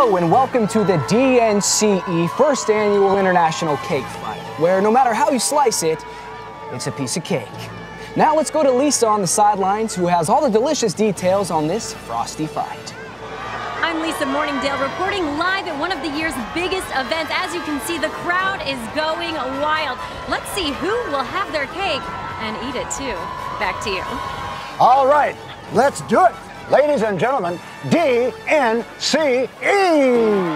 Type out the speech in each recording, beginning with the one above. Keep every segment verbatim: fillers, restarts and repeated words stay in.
Hello and welcome to the D N C E First Annual International Cake Fight, where no matter how you slice it, it's a piece of cake. Now let's go to Lisa on the sidelines, who has all the delicious details on this frosty fight. I'm Lisa Morningdale reporting live at one of the year's biggest events. As you can see, the crowd is going wild. Let's see who will have their cake and eat it too. Back to you. All right, let's do it. Ladies and gentlemen, D N C E!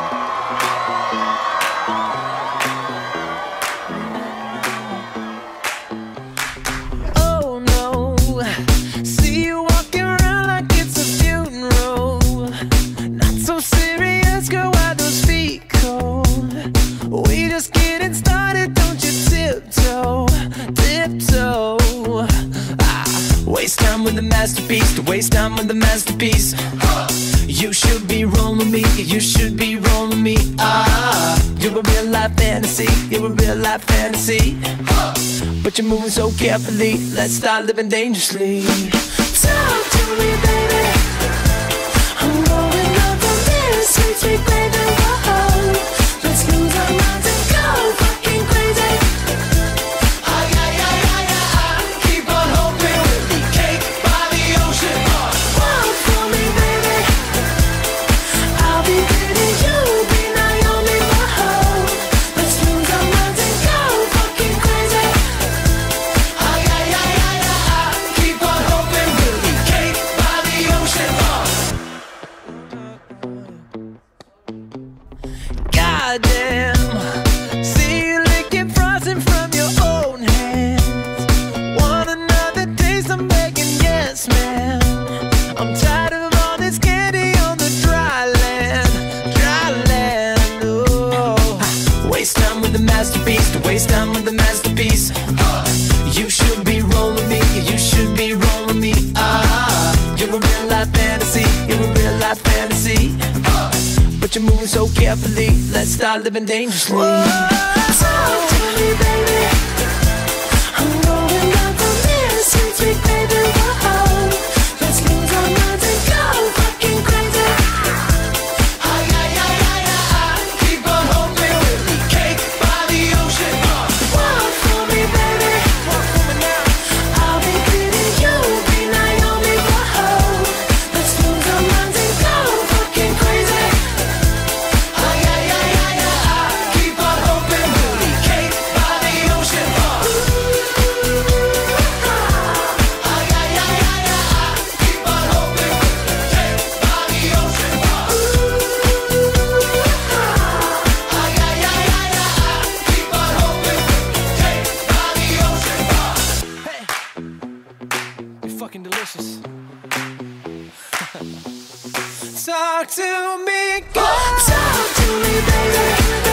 Oh no, see you walking around like it's a funeral. Not so serious, girl, why those feet cold? We just getting started, don't you tiptoe, tiptoe. Waste time with the masterpiece, to waste time with the masterpiece. You should be rolling me, you should be rolling me. Ah, you're a real life fantasy, you're a real life fantasy. But you're moving so carefully, let's start living dangerously. Talk to me, baby. I'm going up on this sweet, sweet baby. Whoa, let's lose our minds and go fucking crazy. Goddamn, see you licking frostin from your own hands. Want another taste? I'm begging, yes, man. I'm tired of all this candy on the dry land, dry land. Oh, waste time with the masterpiece, to waste time with the masterpiece. You should be rolling me, you should be rolling me. Ah, you're a real life fantasy, you're a real life fantasy. But you're moving so carefully, let's start living dangerously. Whoa, talk to me, baby. I'm going up on this sweet, sweet baby. Whoa, let's lose our minds and go fucking crazy. Ay, ay, ay, ay, ay, keep on hoping we'll eat cake by the ocean. Walk for me, baby. Walk for me now. I'll be pretty, you'll be Naomi. Whoa, let's lose our minds and go fucking crazy. Fucking delicious. Talk to me, girl. Talk to me, baby.